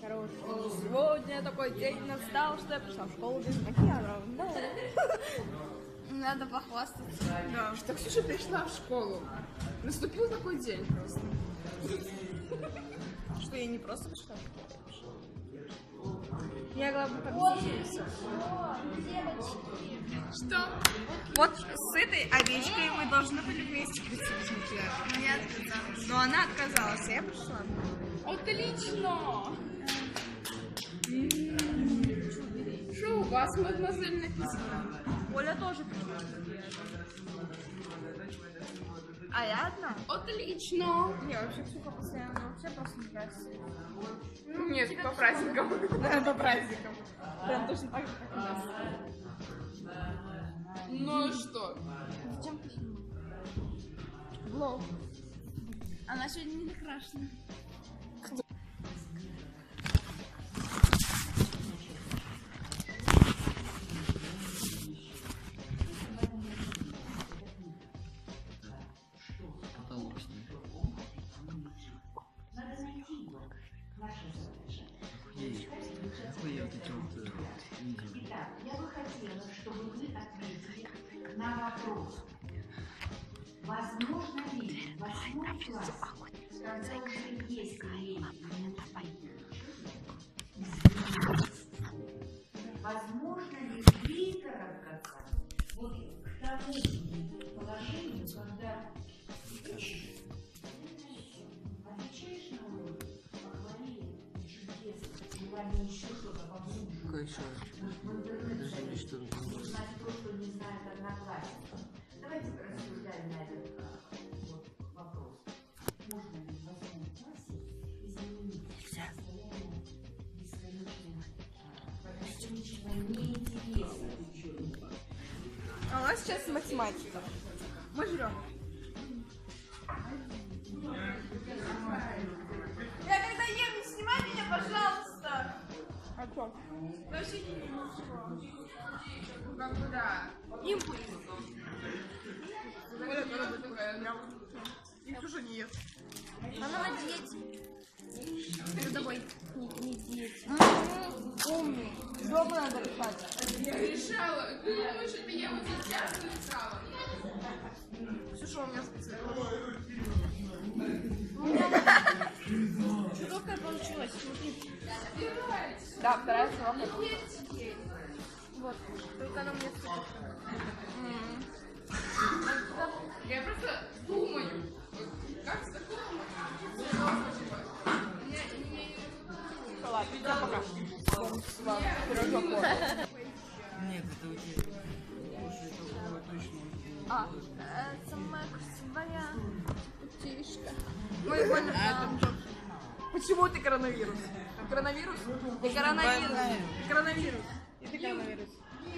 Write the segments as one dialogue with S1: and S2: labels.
S1: Короче, сегодня такой день настал, что я пришла в школу без макияжа. Надо похвастаться.
S2: Да, что Ксюша пришла в школу. Наступил такой день просто.
S1: Что я не просто пришла в школу. Я, главное, как девочка.
S2: Что?
S1: Вот с этой овечкой мы должны были вместе прийти без макияжа.
S2: Но я отказалась.
S1: Но она отказалась, а я пришла.
S2: Отлично! Что у вас, мадемуазель, написано?
S1: Оля тоже пришла. А я одна?
S2: Отлично!
S1: Не, вообще Ксюха постоянно, вообще просто не красится.
S2: Нет, по праздникам. По праздникам.
S1: Прям точно так же, как у нас.
S2: Ну что?
S1: Зачем ты снимаешь?
S2: Влог.
S1: Она сегодня не накрашена.
S3: Итак, я бы хотела, чтобы вы ответили на вопрос. Возможно ли в 8 классе, когда уже есть время, возможно ли выкарабкаться вот к тому положению, когда отвечаешь на урок, похвалили, чудесно, желание еще что-то поглубже. Узнать то, что не знают одноклассники. Давайте порассуждаем на этот вот вопрос. Можно ли в 8 классе изменить состояние бесконечного неинтереса к учебе?
S1: А у нас сейчас математика. Мы жрем. Я когда ем, не снимай меня, пожалуйста. А что? Вообще не ничего.
S2: Как бы да.
S1: Импульс.
S2: Их уже не ест.
S1: Она на диете. Перед тобой. Не диете. Умный. Дома надо решать.
S2: Я решала. Ты думаешь, это я вот сейчас решала?
S1: Ксюша, у меня специально. Чудовка получилась. Смотри. Да, вторая срока. Вот. Только она мне супер.
S2: Я просто думаю, как с такого
S1: Ладно, пока. Пирожок.
S4: Нет, это у тебя. Слушай, такого точно.
S1: Самая красивая птичка. Ой, больно. Почему ты коронавирус? Коронавирус? Ты коронавирус. Коронавирус. И ты коронавирус.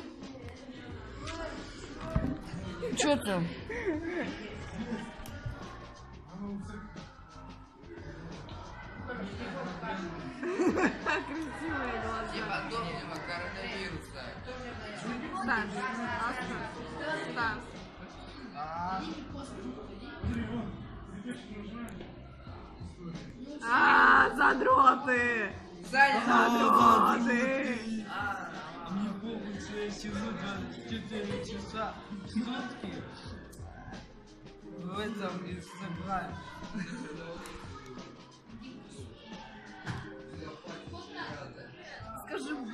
S4: Чё там?
S1: Красивые глаза.
S4: Подобного коронавируса.
S1: Стас. Стас. Задроты! Задроты!
S4: Мне похуй, что я сижу 24 часа в сутки в этом инстаграме.
S1: Скажи бу.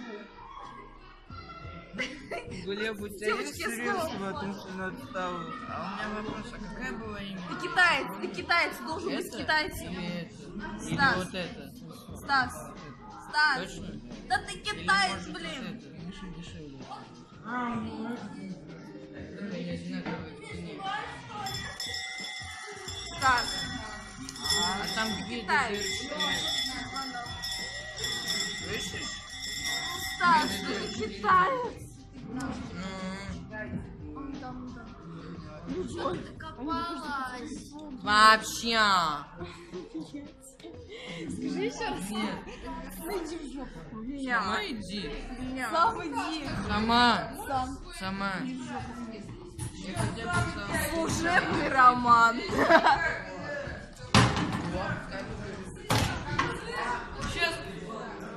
S4: Глеб, у тебя есть средства от интернет-ставок? А у меня вопрос, а какая была имя?
S1: Ты китаец, должен быть китайцем.
S4: Или это? Или
S1: Стас.
S4: вот это?
S1: Стас. Стас.
S4: Точно?
S1: Да ты
S4: Или
S1: китаец,
S4: может
S1: блин.
S4: это? Миша дешевле. Я не знаю, как это.
S1: Стас.
S4: А там где
S1: Китаец.
S4: Слышишь?
S1: Стас, ты китаец.
S4: Вообще.
S1: Скажи еще раз.
S4: Нет.
S1: Найди в жопу.
S4: Сама иди.
S1: Сам иди.
S4: Сама.
S1: Сам.
S4: Сама. Я хотя бы сам.
S1: Служебный роман.
S4: Сейчас.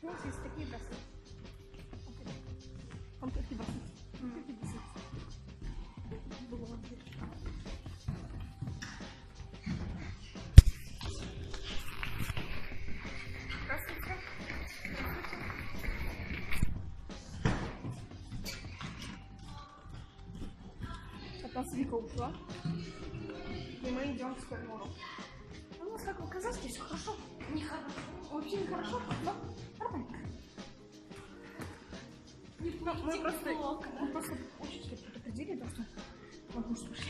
S1: У нас есть такие браслеты. Он такие браслеты. Такие браслеты. Здравствуйте. От нас Вика ушла. И мы идем в коридору. У нас, как оказалось, все хорошо. Нехорошо. Вообще нехорошо, но нормально. Ну, мы просто учителя предупредили, так что вот мы слушали.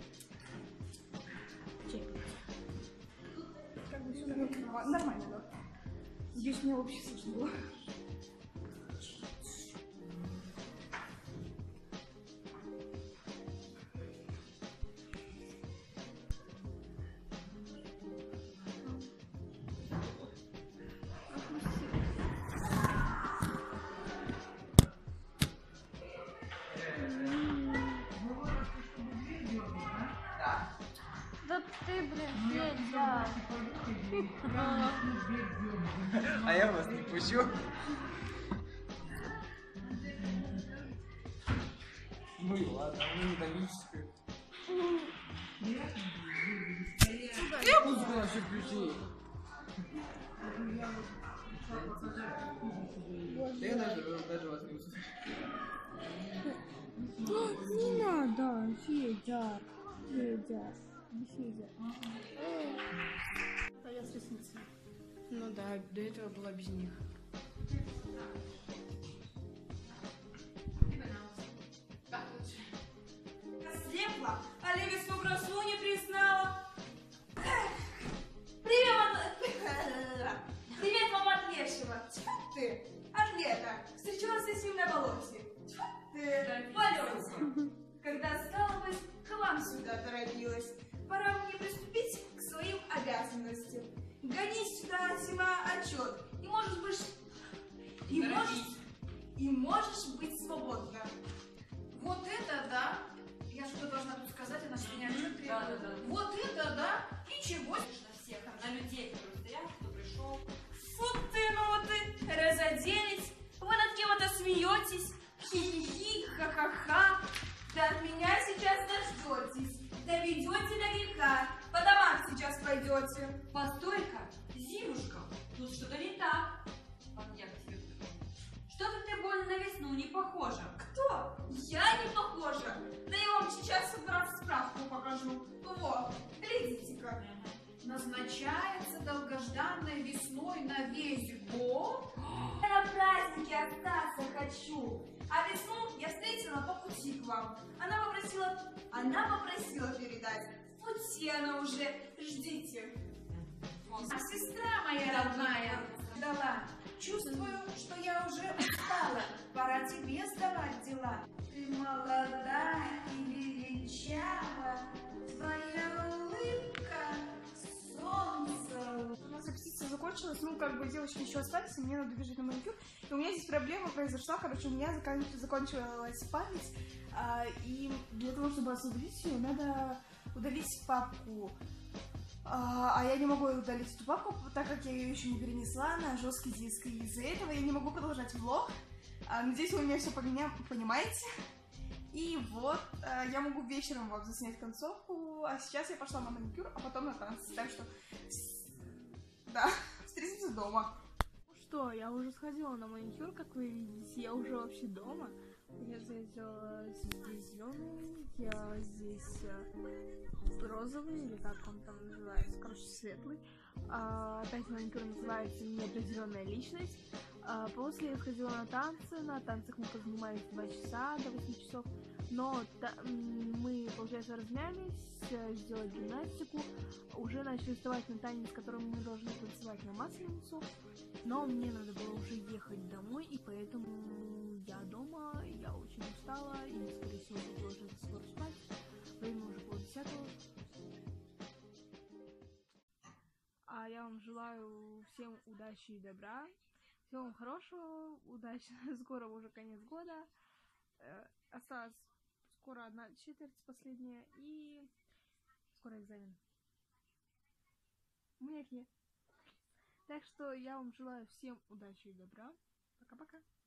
S1: Как бы все нормально, да. Здесь мне вообще слышно было.
S5: Да ты, блин, Федя.
S4: А я вас не пущу. Ну и ладно, ну металлическую. Я музыку на все включи. Да я даже вас не услышу.
S1: Не надо, Федя. Федя. Федя. А я с ресницами.
S2: Ну да, до этого была без них.
S6: Ослепла, а весну красу не признала. Привет, мама от Лешего. Тьфу ты, атлета. Встречалась с ним на болоте. Тьфу ты, в полете. Когда стала быть, к вам сюда торопилась. Пора мне приступить к своим обязанностям. Гони сюда, Сима, отчет. И можешь быть свободна.
S2: Вот это да! Я что должна тут сказать, она что меня отчет требует? Да. Вот это да! Ничего себе!
S6: На всех, там, на людей, которые стоят, кто пришел. Фу ты, ну ты, разоделись. Вы над кем-то смеетесь. Хи-хи-хи, ха-ха-ха. Да от меня сейчас дождетесь. Доведете до греха. По домам сейчас пойдете. Постой-ка, Зимушка, тут что-то не так. Что-то ты больно на весну не похожа. Кто? Я не похожа. Да я вам сейчас справку покажу. Вот, глядите-ка.
S2: Назначается долгожданной весной на весь год.
S6: Я на празднике остаться хочу. А весну я встретила по пути к вам. Она попросила передать. В пути она уже. Ждите.
S2: А сестра моя родная дала. Чувствую, что я уже устала. Пора тебе сдавать дела.
S6: Ты молода и величава. Твоя улыбка солнце.
S1: У нас репетиция закончилась, ну, как бы девочки еще остались, и мне надо бежать на маникюр. И у меня здесь проблема произошла, короче, у меня закончилась память, и для того, чтобы освободить ее, надо удалить папку. А я не могу удалить эту папку, так как я ее еще не перенесла на жесткий диск, и из-за этого я не могу продолжать влог. Надеюсь, вы меня все понимаете. И вот, я могу вечером вам заснять концовку, а сейчас я пошла на маникюр, а потом на танцы. Так что, да, встретимся дома. Ну что, я уже сходила на маникюр, как вы видите, я уже вообще дома. Я сделала здесь зеленый, я здесь розовый, или как он там называется, короче, светлый. Опять маникюр называется «Неопределенная личность». После я сходила на танцах мы позанимались 2 часа, до 8 часов, но мы, получается, размялись, сделали гимнастику, уже начали вставать на танец, с которым мы должны танцевать на Масленицу, но мне надо было уже ехать домой, и поэтому я дома, я очень устала, и, скорее всего, буду уже скоро спать, время уже 9:30. А я вам желаю всем удачи и добра. Всего вам хорошего, удачи. Скоро уже конец года. Осталось скоро 1/4 последняя. И скоро экзамен. У меня Так что я вам желаю всем удачи и добра. Пока-пока.